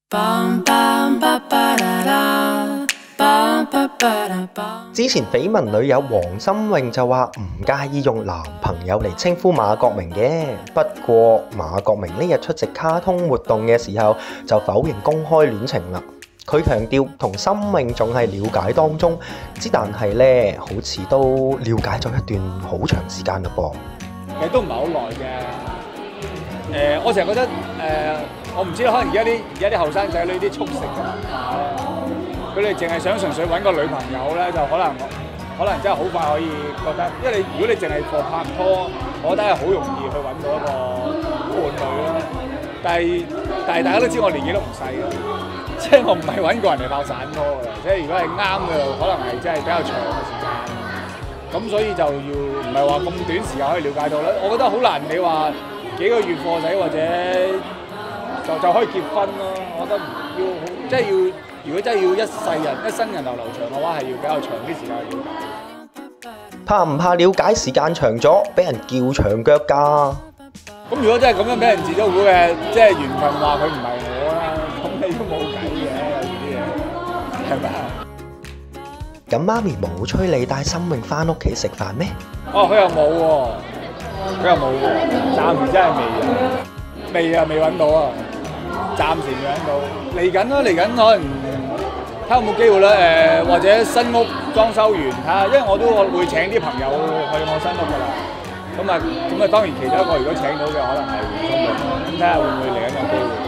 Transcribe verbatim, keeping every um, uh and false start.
之前緋聞女友黃心穎就話唔介意用男朋友嚟稱呼馬國明嘅，不過馬國明呢日出席卡通活動嘅時候就否認公開戀情啦。佢強調同心穎仲係了解當中，之但係咧好似都了解咗一段好長時間嘞噃。 其實都唔係好耐嘅。誒、呃，我成日覺得誒、呃，我唔知可能而家啲而家啲後生仔呢啲速食嘅文化咧，佢哋淨係想純粹揾個女朋友咧，就可能可能真係好快可以覺得，因為你如果你淨係個拍拖，我覺得係好容易去揾到一個伴侶咯。但係但係大家都知我年紀都唔細啦，即係我唔係揾個人嚟拍散拖嘅，即係如果係啱嘅，可能係真係比較長嘅時間。咁所以就要唔係話咁短時間可以了解到啦。我覺得好難，你話幾個月貨仔或者就就可以結婚咯。我覺得要即係要，如果真係要一世人一生人流流長嘅話，係要比較長啲時間去了解。 怕唔怕了解時間長咗，俾人叫長腳㗎？ 咁如果真係咁樣俾人截咗糊嘅，即係緣分話佢唔係我啦，咁你都冇計嘅，有時啲嘢係咪啊？ 咁媽咪冇催你帶心穎返屋企食飯咩？ 哦，佢又冇喎，佢又冇喎，暫時真係未啊，未啊，未揾到啊，暫時未揾到。嚟緊啦，嚟緊可能睇下有冇機會啦。誒、呃，或者新屋裝修完睇下，因為我都會請啲朋友去我新屋㗎啦。咁啊，咁啊，當然其中一個如果請到嘅可能係胡松嘅，咁睇下會唔會嚟緊有機會。